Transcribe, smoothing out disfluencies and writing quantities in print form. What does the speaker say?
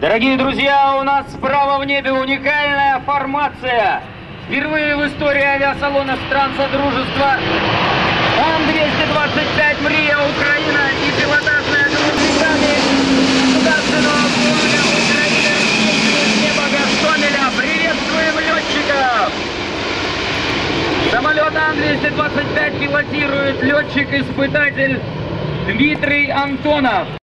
Дорогие друзья, у нас справа в небе уникальная формация. Впервые в истории авиасалона стран Содружества Ан-225 «Мрия Украина» и пилотажная группа государственного флота Украины с неба Гастомеля. Приветствуем летчиков! Самолет Ан-225 пилотирует летчик-испытатель Дмитрий Антонов.